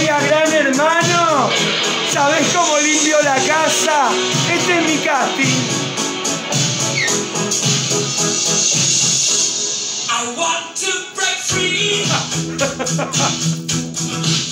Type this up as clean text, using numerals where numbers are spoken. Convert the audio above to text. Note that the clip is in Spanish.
Oiga, gran hermano, ¿sabés cómo limpio la casa? Este es mi casting. I want to break free.